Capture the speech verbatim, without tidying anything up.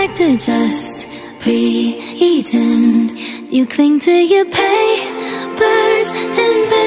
like to just pretend. You cling to your papers and